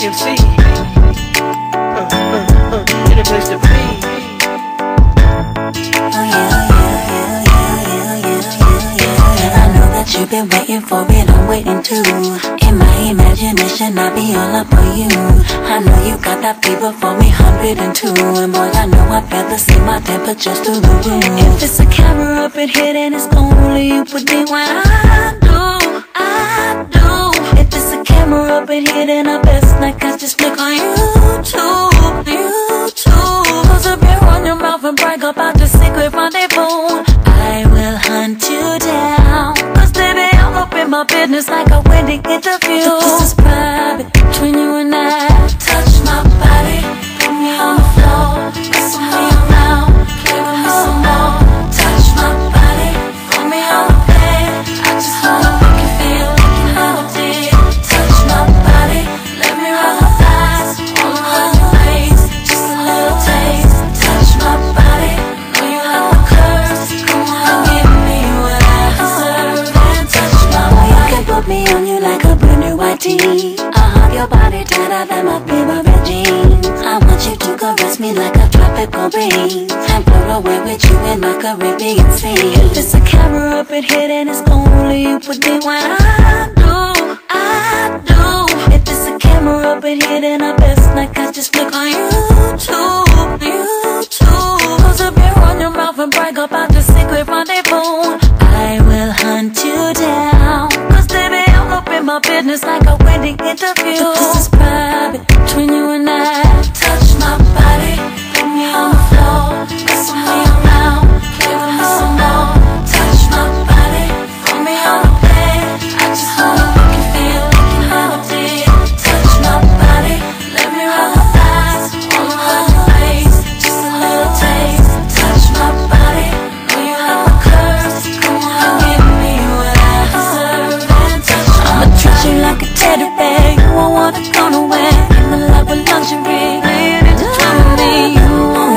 MC. In a place to be. I know that you've been waiting for it, I'm waiting too. In my imagination, I'll be all up on you. I know you got that fever for me, 102. And boy, I know I'd rather see my temperatures through the roof. If it's a camera up in here, then it's only you put me when I do. If it's a camera up in here, then I best not catch this flick on YouTube. Close up here on your mouth and brag about the secret rendezvous. I will hunt you down, cause baby, I'm up in my business like a Wendy interview. But this is private, between you and I. Touch my body, put me on the floor, wrestle me around, play with me some more. Touch my body, put me on the bed, I just wanna make you feel like you never did. Touch my body, let me rub my thighs, all around your waist, just a little taste. Touch my body, know you have my curves, come on, give me what I deserve. And touch my body, you can put me on you like a brand new white tee. I'll have your body tighter than my favorite jeans. I want you to caress me like a tropical breeze and float away with you in my Caribbean sea. If it's a camera up in here, then it's only you put me when I do. If it's a camera up in here, then I best not catch this flick on YouTube. Close up here on your mouth and brag about the secret rendezvous. I will hunt you down, cause baby, I'm up in my business like a Wendy interview. But this is private, between you and I. Touch my body, put me on the floor, wrestle me around, play with me some more. Touch my body, put me on the bed, I just wanna make you feel like you never did. Touch my body, let me rub my thighs, all around your waist, just a little taste. Touch my body, know you have my curves, come on, give me what I deserve. And touch my body, I'ma treat you like a teddy bear, you won't wanna go nowhere. In the love with luxury, laying into time with me, you won't